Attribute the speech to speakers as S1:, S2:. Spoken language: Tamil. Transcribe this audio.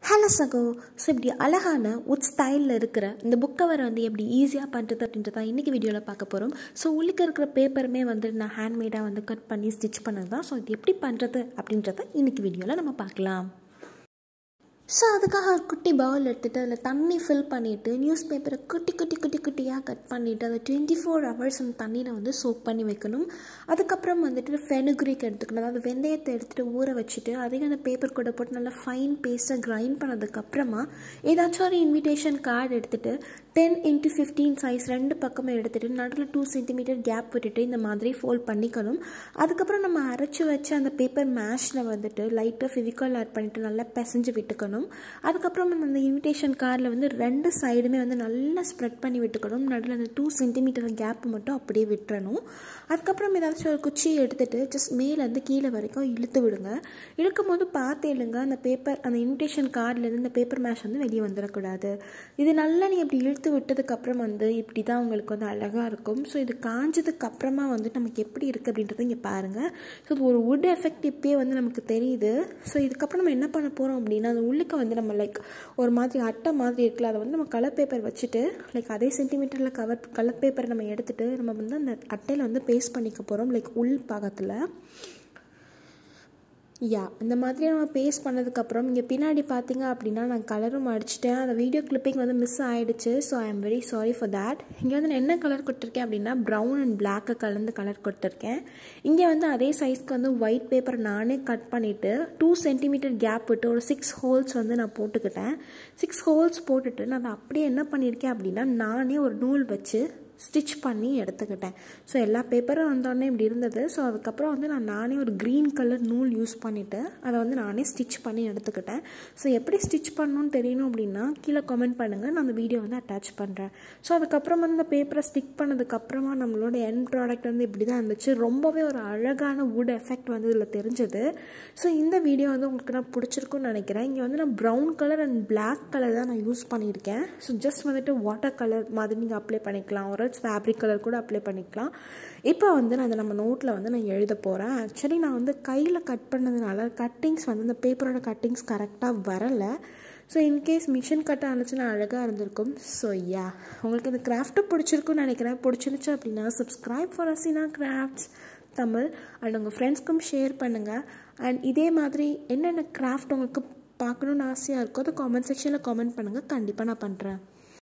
S1: ஹலோ சகோ. ஸோ இப்படி அழகான உட் ஸ்டைலில் இருக்கிற இந்த புக் கவர் வந்து எப்படி ஈஸியாக பண்ணுறது அப்படின்றத இன்றைக்கி வீடியோவில் பார்க்க போகிறோம். ஸோ உள்ளுக்கு இருக்கிற பேப்பருமே வந்து நான் ஹேண்ட்மேடாக வந்து கட் பண்ணி ஸ்டிச் பண்ணது தான். ஸோ இது எப்படி பண்ணுறது அப்படின்றத இன்றைக்கி வீடியோவில் நம்ம பார்க்கலாம். ஸோ அதுக்காக ஒரு குட்டி பவுல் எடுத்துகிட்டு அதில் தண்ணி ஃபில் பண்ணிவிட்டு நியூஸ் பேப்பரை குட்டியாக கட் பண்ணிவிட்டு அதை 24 hours அந்த தண்ணியில் வந்து சோக் பண்ணி வைக்கணும். அதுக்கப்புறம் வந்துட்டு ஃபெனுக்ரிக் எடுத்துக்கணும். அதாவது வெந்தயத்தை எடுத்துகிட்டு ஊற வச்சுட்டு அதையும் அந்த பேப்பர் கூட போட்டு நல்லா ஃபைன் பேஸ்ட்டாக கிரைண்ட் பண்ணதுக்கப்புறமா ஏதாச்சும் ஒரு இன்விடேஷன் கார்டு எடுத்துகிட்டு 10x15 சைஸ் ரெண்டு பக்கமே எடுத்துகிட்டு நடுவில் 2 cm கேப் விட்டுட்டு இந்த மாதிரி ஃபோல்ட் பண்ணிக்கணும். அதுக்கப்புறம் நம்ம அரைச்சி வச்சு அந்த பேப்பர் மேஷில் வந்துட்டு லைட்டாக ஃபெவிகால் ஆட் பண்ணிவிட்டு நல்லா பிசைஞ்சு விட்டுக்கணும். அதுக்கப்புறம் நம்ம அந்த இன்விடேஷன் கார்டில் வந்து ரெண்டு சைடுமே வந்து நல்லா ஸ்ப்ரெட் பண்ணி விட்டுக்கணும். நடுவில் அந்த 2 cm கேப் மட்டும் அப்படியே விட்டுறணும். அதுக்கப்புறம் ஏதாச்சும் ஒரு குச்சி எடுத்துகிட்டு ஜஸ்ட் மேலேருந்து கீழே வரைக்கும் இழுத்து விடுங்க. இழுக்கும் போது பார்த்து இல்லைங்க, அந்த பேப்பர் அந்த இன்விடேஷன் கார்ட்லேருந்து இந்த பேப்பர் மேஷ் வந்து வெளியே வந்துடக்கூடாது. இது நல்லா நீங்கள் இப்படி இழுத்து விட்டதுக்கப்புறம் வந்து இப்படி தான் உங்களுக்கு வந்து அழகாக இருக்கும். ஸோ இது காஞ்சதுக்கப்புறமா வந்து நமக்கு எப்படி இருக்குது அப்படின்றத இங்கே பாருங்கள். ஸோ இது ஒரு வுட் எஃபெக்ட் இப்போயே வந்து நமக்கு தெரியுது. ஸோ இதுக்கப்புறம் நம்ம என்ன பண்ண போகிறோம் அப்படின்னா அது உள்ளுக்கு வந்து நம்ம லைக் ஒரு மாதிரி அட்டை மாதிரி இருக்குல்ல, அதை வந்து நம்ம கலர் பேப்பர் வச்சுட்டு லைக் அதே சென்டிமீட்டரில் கலர் பேப்பரை நம்ம எடுத்துகிட்டு நம்ம வந்து அந்த அட்டையில் வந்து பேஸ்ட் பண்ணிக்க போகிறோம் லைக் உள் பாகத்தில். இந்த மாதிரி நம்ம பேஸ்ட் பண்ணதுக்கப்புறம் இங்கே பின்னாடி பார்த்தீங்க அப்படின்னா நான் கலரும் அடிச்சிட்டேன். அந்த வீடியோ கிளிப்பிங் வந்து மிஸ் ஆகிடுச்சு. So I am very sorry for that. இங்கே வந்து நான் என்ன கலர் கொடுத்துருக்கேன் அப்படின்னா ப்ரௌன் அண்ட் பிளாக்கை கலந்து கலர் கொடுத்துருக்கேன். இங்கே வந்து அதே சைஸ்க்கு வந்து ஒயிட் பேப்பர் நானே கட் பண்ணிவிட்டு 2 cm கேப் விட்டு ஒரு 6 holes வந்து நான் போட்டுக்கிட்டேன். 6 holes போட்டுட்டு நான் அதை அப்படியே என்ன பண்ணியிருக்கேன் அப்படின்னா நானே ஒரு நூல் வச்சு ஸ்டிச் பண்ணி எடுத்துக்கிட்டேன். ஸோ எல்லா பேப்பரும் வந்தோடனே இப்படி இருந்தது. ஸோ அதுக்கப்புறம் வந்து நானே ஒரு க்ரீன் கலர் நூல் யூஸ் பண்ணிவிட்டு அதை வந்து நானே ஸ்டிச் பண்ணி எடுத்துக்கிட்டேன். ஸோ எப்படி ஸ்டிச் பண்ணணும்னு தெரியணும் அப்படின்னா கீழே கமெண்ட் பண்ணுங்கள், நான் அந்த வீடியோ வந்து அட்டாச் பண்ணுறேன். ஸோ அதுக்கப்புறம் வந்து அந்த பேப்பரை ஸ்டிக் பண்ணதுக்கப்புறமா நம்மளோட எண்ட் ப்ராடக்ட் வந்து இப்படி தான் இருந்துச்சு. ரொம்பவே ஒரு அழகான வுட் எஃபெக்ட் வந்து இதில் தெரிஞ்சது. ஸோ இந்த வீடியோ வந்து உங்களுக்கு நான் பிடிச்சிருக்குன்னு நினைக்கிறேன். இங்கே வந்து நான் brown colour and black colour தான் நான் யூஸ் பண்ணியிருக்கேன். ஸோ ஜஸ்ட் வந்துட்டு வாட்டர் கலர் மாதிரி நீங்கள் அப்ளை பண்ணிக்கலாம், ஒரு ஃபேப்ரிக் கலர் கூட அப்ளை பண்ணிக்கலாம். இப்போ வந்து நான் நம்ம நோட்டில் வந்து நான் எழுத போகிறேன். ஆக்சுவலி நான் வந்து கையில் கட் பண்ணதுனால கட்டிங்ஸ் வந்து இந்த பேப்பரோட கட்டிங்ஸ் கரெக்டாக வரலை. ஸோ இன்கேஸ் மிஷின் கட் ஆனிச்சுன்னா அழகாக இருந்திருக்கும். ஸோ உங்களுக்கு இந்த கிராஃப்ட்டு பிடிச்சிருக்குன்னு நினைக்கிறேன். பிடிச்சிருச்சு அப்படின்னா subscribe for Asina crafts Tamil and உங்கள் ஃப்ரெண்ட்ஸ்க்கும் ஷேர் பண்ணுங்கள். அண்ட் இதே மாதிரி என்னென்ன கிராஃப்ட் உங்களுக்கு பார்க்கணுன்னு ஆசையாக இருக்கோ அதை காமெண்ட் செக்ஷனில் காமெண்ட் பண்ணுங்கள். கண்டிப்பாக நான் பண்ணுறேன்.